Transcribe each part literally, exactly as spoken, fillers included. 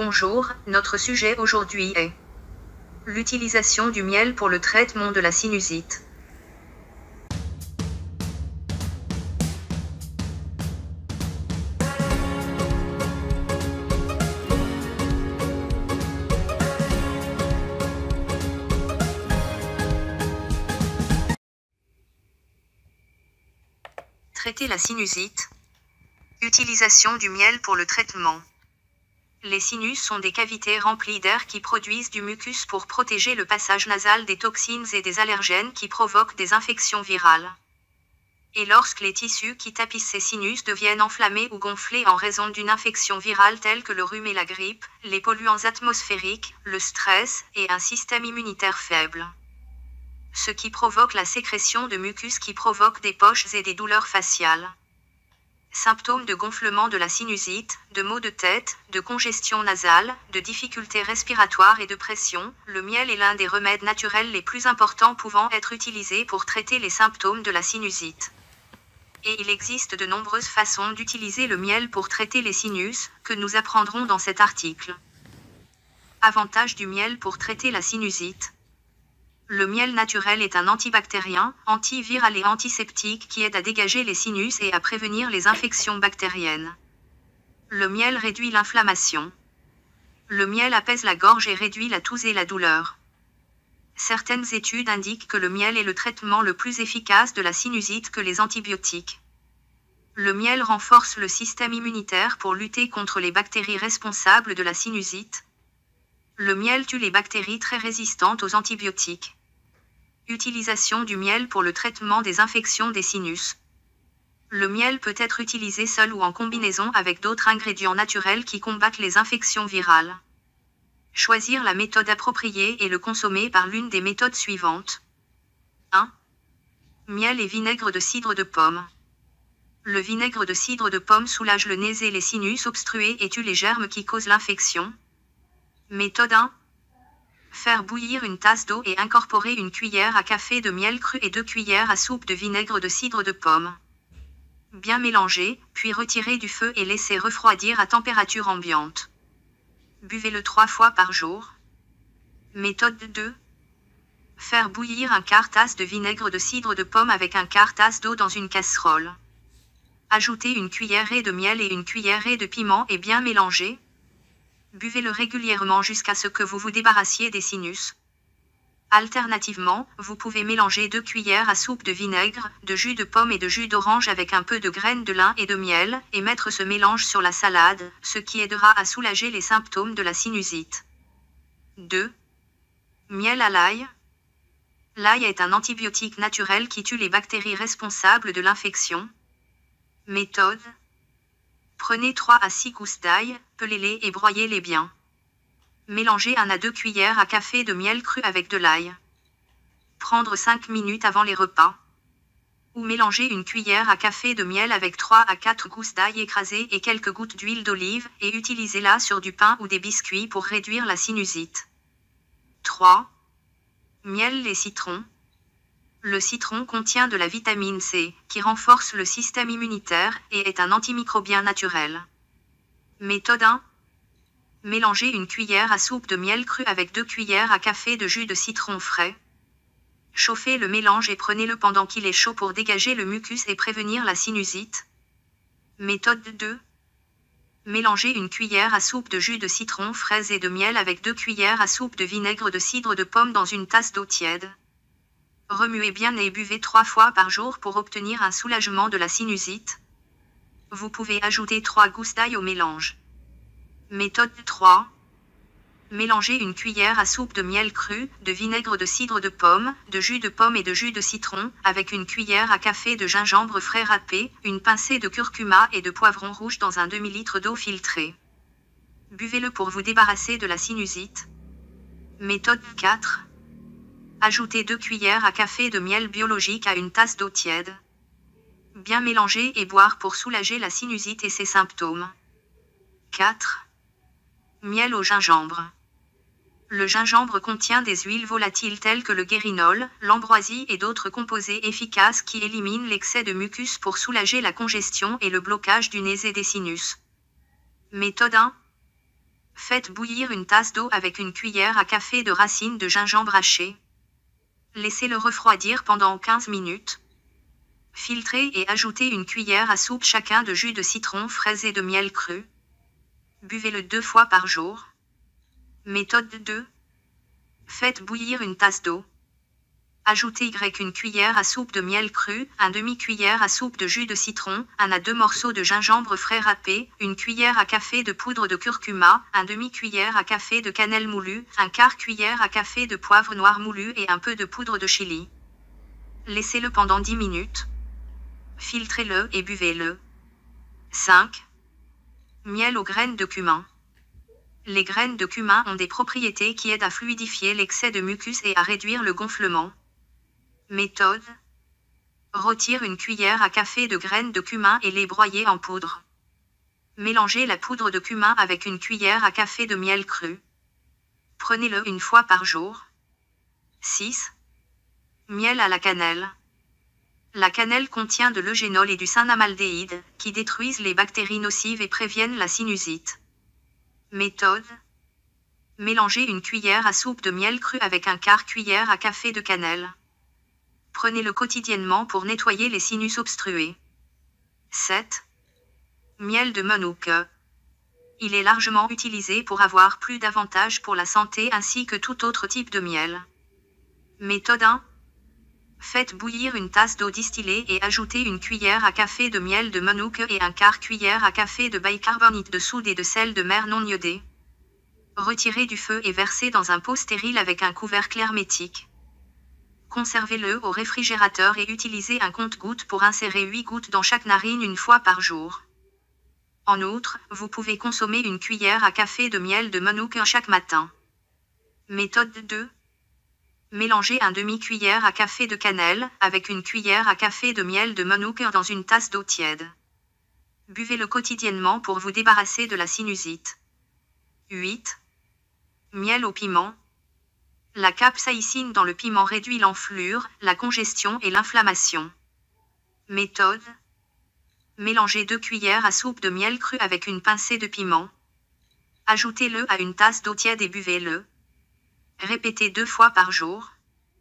Bonjour, notre sujet aujourd'hui est l'utilisation du miel pour le traitement de la sinusite. Traiter la sinusite. Utilisation du miel pour le traitement. Les sinus sont des cavités remplies d'air qui produisent du mucus pour protéger le passage nasal des toxines et des allergènes qui provoquent des infections virales. Et lorsque les tissus qui tapissent ces sinus deviennent enflammés ou gonflés en raison d'une infection virale telle que le rhume et la grippe, les polluants atmosphériques, le stress et un système immunitaire faible. Ce qui provoque la sécrétion de mucus qui provoque des poches et des douleurs faciales. Symptômes de gonflement de la sinusite, de maux de tête, de congestion nasale, de difficultés respiratoires et de pression. Le miel est l'un des remèdes naturels les plus importants pouvant être utilisés pour traiter les symptômes de la sinusite. Et il existe de nombreuses façons d'utiliser le miel pour traiter les sinus, que nous apprendrons dans cet article. Avantages du miel pour traiter la sinusite. Le miel naturel est un antibactérien, antiviral et antiseptique qui aide à dégager les sinus et à prévenir les infections bactériennes. Le miel réduit l'inflammation. Le miel apaise la gorge et réduit la toux et la douleur. Certaines études indiquent que le miel est le traitement le plus efficace de la sinusite que les antibiotiques. Le miel renforce le système immunitaire pour lutter contre les bactéries responsables de la sinusite. Le miel tue les bactéries très résistantes aux antibiotiques. Utilisation du miel pour le traitement des infections des sinus. Le miel peut être utilisé seul ou en combinaison avec d'autres ingrédients naturels qui combattent les infections virales. Choisir la méthode appropriée et le consommer par l'une des méthodes suivantes. un. Miel et vinaigre de cidre de pomme. Le vinaigre de cidre de pomme soulage le nez et les sinus obstrués et tue les germes qui causent l'infection. Méthode un. Faire bouillir une tasse d'eau et incorporer une cuillère à café de miel cru et deux cuillères à soupe de vinaigre de cidre de pomme. Bien mélanger, puis retirer du feu et laisser refroidir à température ambiante. Buvez-le trois fois par jour. Méthode deux. Faire bouillir un quart tasse de vinaigre de cidre de pomme avec un quart tasse d'eau dans une casserole. Ajoutez une cuillerée de miel et une cuillerée de piment et bien mélanger. Buvez-le régulièrement jusqu'à ce que vous vous débarrassiez des sinus. Alternativement, vous pouvez mélanger deux cuillères à soupe de vinaigre, de jus de pomme et de jus d'orange avec un peu de graines de lin et de miel, et mettre ce mélange sur la salade, ce qui aidera à soulager les symptômes de la sinusite. deux. Miel à l'ail. L'ail est un antibiotique naturel qui tue les bactéries responsables de l'infection. Méthode. Prenez trois à six gousses d'ail, pelez-les et broyez-les bien. Mélangez un à deux cuillères à café de miel cru avec de l'ail. Prendre cinq minutes avant les repas. Ou mélanger une cuillère à café de miel avec trois à quatre gousses d'ail écrasées et quelques gouttes d'huile d'olive, et utilisez-la sur du pain ou des biscuits pour réduire la sinusite. trois. Miel et citron. Le citron contient de la vitamine C, qui renforce le système immunitaire et est un antimicrobien naturel. Méthode un. Mélangez une cuillère à soupe de miel cru avec deux cuillères à café de jus de citron frais. Chauffez le mélange et prenez-le pendant qu'il est chaud pour dégager le mucus et prévenir la sinusite. Méthode deux. Mélangez une cuillère à soupe de jus de citron frais et de miel avec deux cuillères à soupe de vinaigre de cidre de pomme dans une tasse d'eau tiède. Remuez bien et buvez trois fois par jour pour obtenir un soulagement de la sinusite. Vous pouvez ajouter trois gousses d'ail au mélange. Méthode trois. Mélangez une cuillère à soupe de miel cru, de vinaigre de cidre de pomme, de jus de pomme et de jus de citron, avec une cuillère à café de gingembre frais râpé, une pincée de curcuma et de poivron rouge dans un demi-litre d'eau filtrée. Buvez-le pour vous débarrasser de la sinusite. Méthode quatre. Ajoutez deux cuillères à café de miel biologique à une tasse d'eau tiède. Bien mélanger et boire pour soulager la sinusite et ses symptômes. quatre. Miel au gingembre. Le gingembre contient des huiles volatiles telles que le guérinol, l'ambroisie et d'autres composés efficaces qui éliminent l'excès de mucus pour soulager la congestion et le blocage du nez et des sinus. Méthode un. Faites bouillir une tasse d'eau avec une cuillère à café de racines de gingembre hachées. Laissez-le refroidir pendant quinze minutes. Filtrez et ajoutez une cuillère à soupe chacun de jus de citron frais et de miel cru. Buvez-le deux fois par jour. Méthode deux. Faites bouillir une tasse d'eau. Ajoutez Y une cuillère à soupe de miel cru, un demi-cuillère à soupe de jus de citron, un à deux morceaux de gingembre frais râpé, une cuillère à café de poudre de curcuma, un demi-cuillère à café de cannelle moulue, un quart cuillère à café de poivre noir moulu et un peu de poudre de chili. Laissez-le pendant dix minutes. Filtrez-le et buvez-le. cinq. Miel aux graines de cumin. Les graines de cumin ont des propriétés qui aident à fluidifier l'excès de mucus et à réduire le gonflement. Méthode. Retire une cuillère à café de graines de cumin et les broyer en poudre. Mélangez la poudre de cumin avec une cuillère à café de miel cru. Prenez-le une fois par jour. six. Miel à la cannelle. La cannelle contient de l'eugénol et du cinamaldéhyde, qui détruisent les bactéries nocives et préviennent la sinusite. Méthode. Mélangez une cuillère à soupe de miel cru avec un quart cuillère à café de cannelle. Prenez-le quotidiennement pour nettoyer les sinus obstrués. sept. Miel de Manuka. Il est largement utilisé pour avoir plus d'avantages pour la santé ainsi que tout autre type de miel. Méthode un. Faites bouillir une tasse d'eau distillée et ajoutez une cuillère à café de miel de Manuka et un quart cuillère à café de bicarbonate de soude et de sel de mer non iodé. Retirez du feu et versez dans un pot stérile avec un couvercle hermétique. Conservez-le au réfrigérateur et utilisez un compte-gouttes pour insérer huit gouttes dans chaque narine une fois par jour. En outre, vous pouvez consommer une cuillère à café de miel de Manuka chaque matin. Méthode deux. Mélangez un demi-cuillère à café de cannelle avec une cuillère à café de miel de Manuka dans une tasse d'eau tiède. Buvez-le quotidiennement pour vous débarrasser de la sinusite. huit. Miel au piment. La capsaïcine dans le piment réduit l'enflure, la congestion et l'inflammation. Méthode. Mélangez deux cuillères à soupe de miel cru avec une pincée de piment. Ajoutez-le à une tasse d'eau tiède et buvez-le. Répétez deux fois par jour.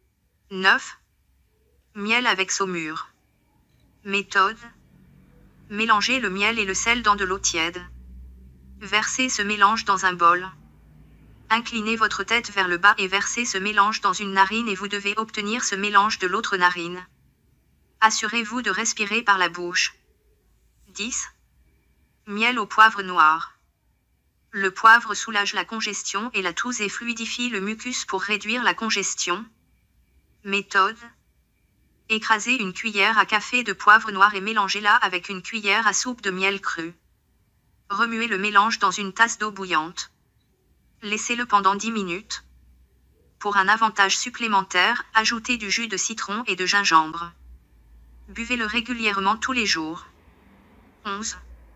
neuf. Miel avec saumure. Méthode. Mélangez le miel et le sel dans de l'eau tiède. Versez ce mélange dans un bol. Inclinez votre tête vers le bas et versez ce mélange dans une narine et vous devez obtenir ce mélange de l'autre narine. Assurez-vous de respirer par la bouche. dix. Miel au poivre noir. Le poivre soulage la congestion et la toux et fluidifie le mucus pour réduire la congestion. Méthode. Écrasez une cuillère à café de poivre noir et mélangez-la avec une cuillère à soupe de miel cru. Remuez le mélange dans une tasse d'eau bouillante. Laissez-le pendant dix minutes. Pour un avantage supplémentaire, ajoutez du jus de citron et de gingembre. Buvez-le régulièrement tous les jours. onze.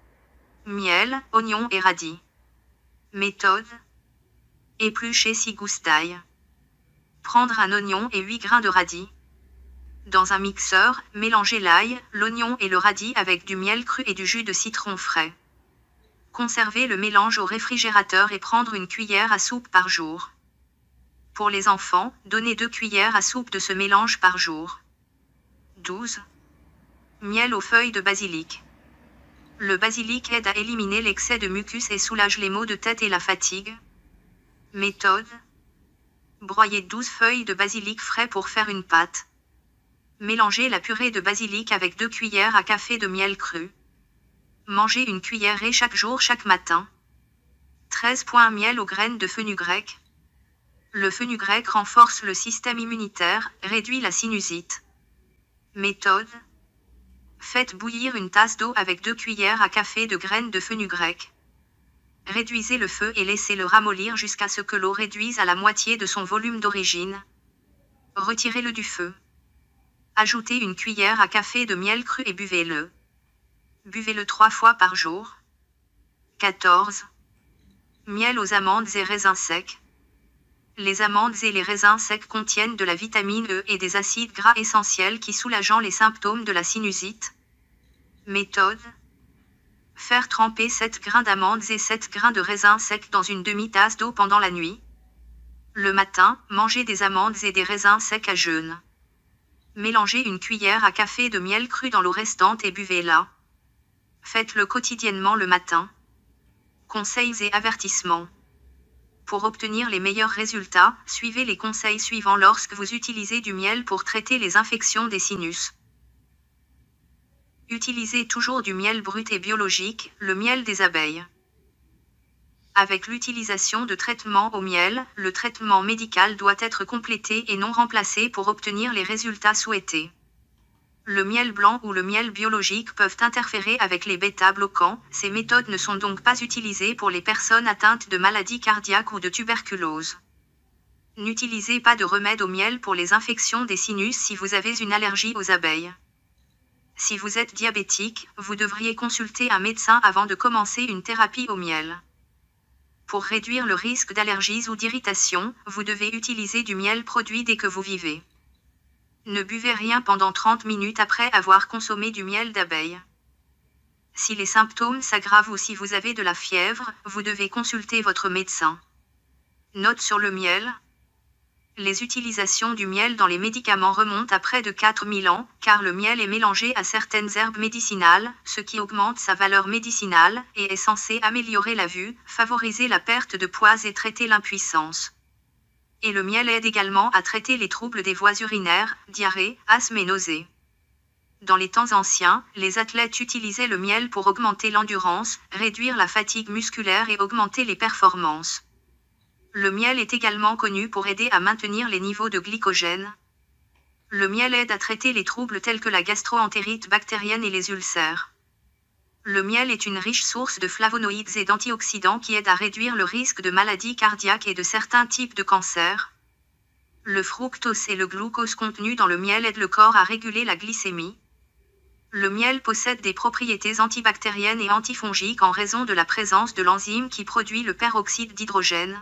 Miel, oignon et radis. Méthode. Éplucher six gousses d'ail. Prendre un oignon et huit grains de radis. Dans un mixeur, mélangez l'ail, l'oignon et le radis avec du miel cru et du jus de citron frais. Conservez le mélange au réfrigérateur et prendre une cuillère à soupe par jour. Pour les enfants, donnez deux cuillères à soupe de ce mélange par jour. douze. Miel aux feuilles de basilic. Le basilic aide à éliminer l'excès de mucus et soulage les maux de tête et la fatigue. Méthode. Broyez douze feuilles de basilic frais pour faire une pâte. Mélangez la purée de basilic avec deux cuillères à café de miel cru. Mangez une cuillerée chaque jour chaque matin. treize. Miel aux graines de fenugrec. Le fenugrec renforce le système immunitaire, réduit la sinusite. Méthode. Faites bouillir une tasse d'eau avec deux cuillères à café de graines de fenugrec. Réduisez le feu et laissez-le ramollir jusqu'à ce que l'eau réduise à la moitié de son volume d'origine. Retirez-le du feu. Ajoutez une cuillère à café de miel cru et buvez-le. Buvez-le trois fois par jour. quatorze. Miel aux amandes et raisins secs. Les amandes et les raisins secs contiennent de la vitamine E et des acides gras essentiels qui soulageant les symptômes de la sinusite. Méthode. Faire tremper sept grains d'amandes et sept grains de raisin sec dans une demi-tasse d'eau pendant la nuit. Le matin, mangez des amandes et des raisins secs à jeûne. Mélangez une cuillère à café de miel cru dans l'eau restante et buvez-la. Faites-le quotidiennement le matin. Conseils et avertissements. Pour obtenir les meilleurs résultats, suivez les conseils suivants lorsque vous utilisez du miel pour traiter les infections des sinus. Utilisez toujours du miel brut et biologique, le miel des abeilles. Avec l'utilisation de traitements au miel, le traitement médical doit être complété et non remplacé pour obtenir les résultats souhaités. Le miel blanc ou le miel biologique peuvent interférer avec les bêta-bloquants, ces méthodes ne sont donc pas utilisées pour les personnes atteintes de maladies cardiaques ou de tuberculose. N'utilisez pas de remède au miel pour les infections des sinus si vous avez une allergie aux abeilles. Si vous êtes diabétique, vous devriez consulter un médecin avant de commencer une thérapie au miel. Pour réduire le risque d'allergies ou d'irritation, vous devez utiliser du miel produit dès que vous vivez. Ne buvez rien pendant trente minutes après avoir consommé du miel d'abeille. Si les symptômes s'aggravent ou si vous avez de la fièvre, vous devez consulter votre médecin. Note sur le miel. Les utilisations du miel dans les médicaments remontent à près de quatre mille ans, car le miel est mélangé à certaines herbes médicinales, ce qui augmente sa valeur médicinale, et est censé améliorer la vue, favoriser la perte de poids et traiter l'impuissance. Et le miel aide également à traiter les troubles des voies urinaires, diarrhée, asthme et nausées. Dans les temps anciens, les athlètes utilisaient le miel pour augmenter l'endurance, réduire la fatigue musculaire et augmenter les performances. Le miel est également connu pour aider à maintenir les niveaux de glycogène. Le miel aide à traiter les troubles tels que la gastro-entérite bactérienne et les ulcères. Le miel est une riche source de flavonoïdes et d'antioxydants qui aident à réduire le risque de maladies cardiaques et de certains types de cancers. Le fructose et le glucose contenus dans le miel aident le corps à réguler la glycémie. Le miel possède des propriétés antibactériennes et antifongiques en raison de la présence de l'enzyme qui produit le peroxyde d'hydrogène.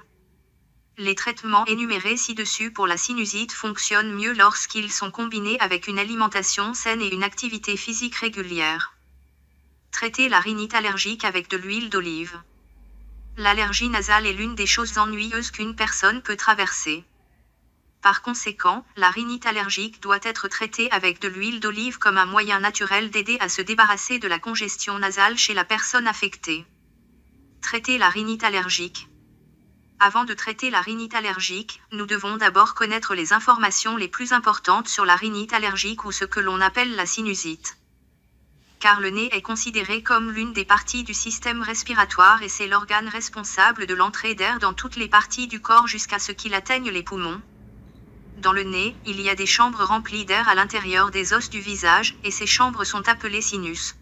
Les traitements énumérés ci-dessus pour la sinusite fonctionnent mieux lorsqu'ils sont combinés avec une alimentation saine et une activité physique régulière. Traiter la rhinite allergique avec de l'huile d'olive. L'allergie nasale est l'une des choses ennuyeuses qu'une personne peut traverser. Par conséquent, la rhinite allergique doit être traitée avec de l'huile d'olive comme un moyen naturel d'aider à se débarrasser de la congestion nasale chez la personne affectée. Traiter la rhinite allergique. Avant de traiter la rhinite allergique, nous devons d'abord connaître les informations les plus importantes sur la rhinite allergique ou ce que l'on appelle la sinusite. Car le nez est considéré comme l'une des parties du système respiratoire et c'est l'organe responsable de l'entrée d'air dans toutes les parties du corps jusqu'à ce qu'il atteigne les poumons. Dans le nez, il y a des chambres remplies d'air à l'intérieur des os du visage, et ces chambres sont appelées sinus.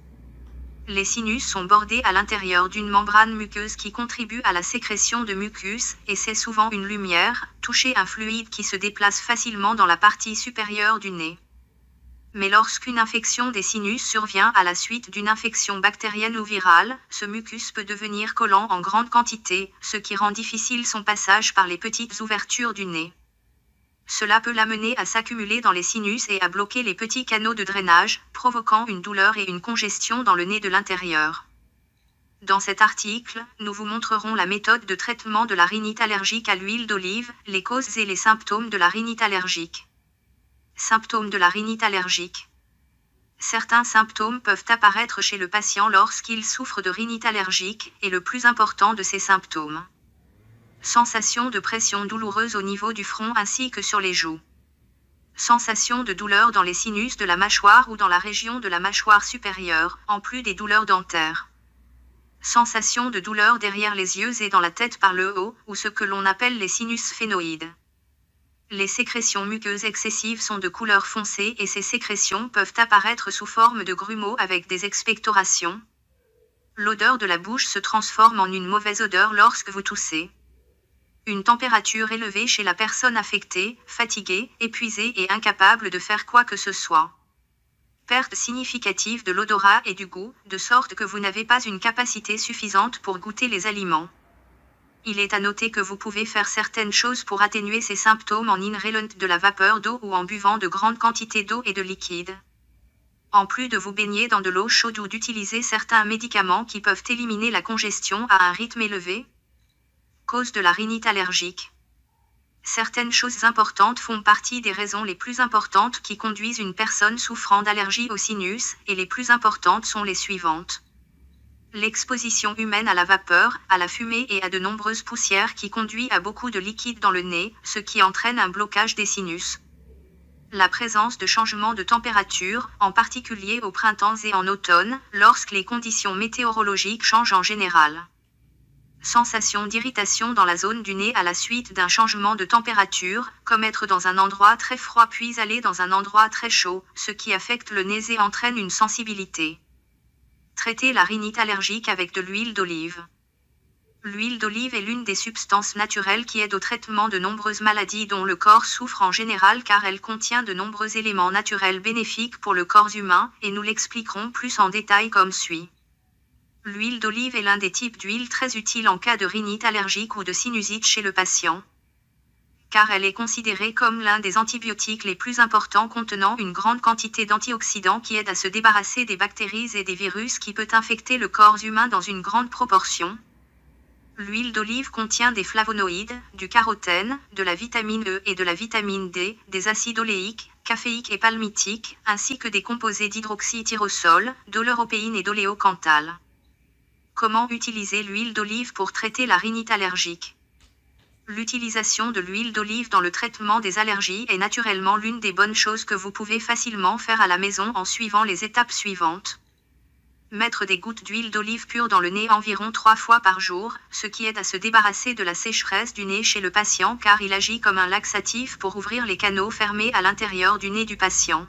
Les sinus sont bordés à l'intérieur d'une membrane muqueuse qui contribue à la sécrétion de mucus, et c'est souvent une lumière, toucher un fluide qui se déplace facilement dans la partie supérieure du nez. Mais lorsqu'une infection des sinus survient à la suite d'une infection bactérienne ou virale, ce mucus peut devenir collant en grande quantité, ce qui rend difficile son passage par les petites ouvertures du nez. Cela peut l'amener à s'accumuler dans les sinus et à bloquer les petits canaux de drainage, provoquant une douleur et une congestion dans le nez de l'intérieur. Dans cet article, nous vous montrerons la méthode de traitement de la rhinite allergique à l'huile d'olive, les causes et les symptômes de la rhinite allergique. Symptômes de la rhinite allergique. Certains symptômes peuvent apparaître chez le patient lorsqu'il souffre de rhinite allergique, et le plus important de ces symptômes. Sensation de pression douloureuse au niveau du front ainsi que sur les joues. Sensation de douleur dans les sinus de la mâchoire ou dans la région de la mâchoire supérieure, en plus des douleurs dentaires. Sensation de douleur derrière les yeux et dans la tête par le haut, ou ce que l'on appelle les sinus phénoïdes. Les sécrétions muqueuses excessives sont de couleur foncée et ces sécrétions peuvent apparaître sous forme de grumeaux avec des expectorations. L'odeur de la bouche se transforme en une mauvaise odeur lorsque vous toussez. Une température élevée chez la personne affectée, fatiguée, épuisée et incapable de faire quoi que ce soit. Perte significative de l'odorat et du goût, de sorte que vous n'avez pas une capacité suffisante pour goûter les aliments. Il est à noter que vous pouvez faire certaines choses pour atténuer ces symptômes en inhalant de la vapeur d'eau ou en buvant de grandes quantités d'eau et de liquide. En plus de vous baigner dans de l'eau chaude ou d'utiliser certains médicaments qui peuvent éliminer la congestion à un rythme élevé. Cause de la rhinite allergique. Certaines choses importantes font partie des raisons les plus importantes qui conduisent une personne souffrant d'allergie au sinus, et les plus importantes sont les suivantes. L'exposition humaine à la vapeur, à la fumée et à de nombreuses poussières qui conduit à beaucoup de liquide dans le nez, ce qui entraîne un blocage des sinus. La présence de changements de température, en particulier au printemps et en automne, lorsque les conditions météorologiques changent en général. Sensation d'irritation dans la zone du nez à la suite d'un changement de température, comme être dans un endroit très froid puis aller dans un endroit très chaud, ce qui affecte le nez et entraîne une sensibilité. Traiter la rhinite allergique avec de l'huile d'olive. L'huile d'olive est l'une des substances naturelles qui aide au traitement de nombreuses maladies dont le corps souffre en général car elle contient de nombreux éléments naturels bénéfiques pour le corps humain, et nous l'expliquerons plus en détail comme suit. L'huile d'olive est l'un des types d'huile très utile en cas de rhinite allergique ou de sinusite chez le patient, car elle est considérée comme l'un des antibiotiques les plus importants contenant une grande quantité d'antioxydants qui aident à se débarrasser des bactéries et des virus qui peut infecter le corps humain dans une grande proportion. L'huile d'olive contient des flavonoïdes, du carotène, de la vitamine E et de la vitamine D, des acides oléiques, caféiques et palmitiques, ainsi que des composés d'hydroxytyrosol, d'oleuropéine et d'oléocanthal. Comment utiliser l'huile d'olive pour traiter la rhinite allergique? L'utilisation de l'huile d'olive dans le traitement des allergies est naturellement l'une des bonnes choses que vous pouvez facilement faire à la maison en suivant les étapes suivantes. Mettre des gouttes d'huile d'olive pure dans le nez environ trois fois par jour, ce qui aide à se débarrasser de la sécheresse du nez chez le patient car il agit comme un laxatif pour ouvrir les canaux fermés à l'intérieur du nez du patient.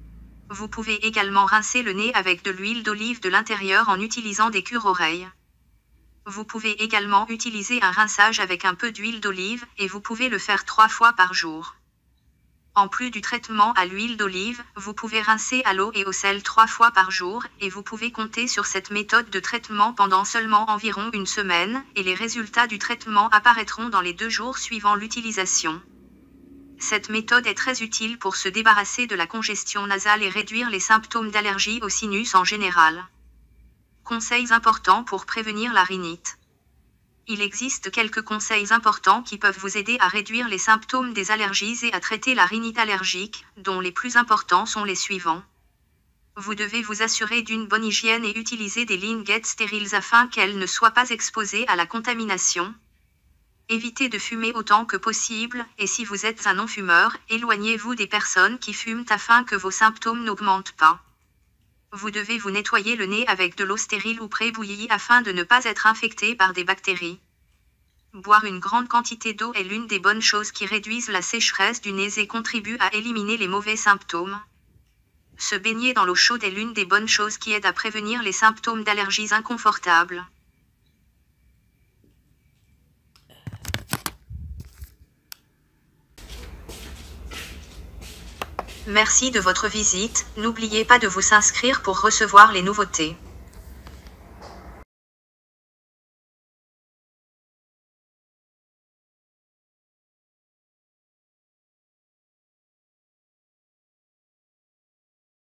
Vous pouvez également rincer le nez avec de l'huile d'olive de l'intérieur en utilisant des cure-oreilles. Vous pouvez également utiliser un rinçage avec un peu d'huile d'olive, et vous pouvez le faire trois fois par jour. En plus du traitement à l'huile d'olive, vous pouvez rincer à l'eau et au sel trois fois par jour, et vous pouvez compter sur cette méthode de traitement pendant seulement environ une semaine, et les résultats du traitement apparaîtront dans les deux jours suivant l'utilisation. Cette méthode est très utile pour se débarrasser de la congestion nasale et réduire les symptômes d'allergie au sinus en général. Conseils importants pour prévenir la rhinite. Il existe quelques conseils importants qui peuvent vous aider à réduire les symptômes des allergies et à traiter la rhinite allergique, dont les plus importants sont les suivants. Vous devez vous assurer d'une bonne hygiène et utiliser des lingettes stériles afin qu'elles ne soient pas exposées à la contamination. Évitez de fumer autant que possible, et si vous êtes un non-fumeur, éloignez-vous des personnes qui fument afin que vos symptômes n'augmentent pas. Vous devez vous nettoyer le nez avec de l'eau stérile ou pré-bouillie afin de ne pas être infecté par des bactéries. Boire une grande quantité d'eau est l'une des bonnes choses qui réduisent la sécheresse du nez et contribuent à éliminer les mauvais symptômes. Se baigner dans l'eau chaude est l'une des bonnes choses qui aident à prévenir les symptômes d'allergies inconfortables. Merci de votre visite, n'oubliez pas de vous inscrire pour recevoir les nouveautés.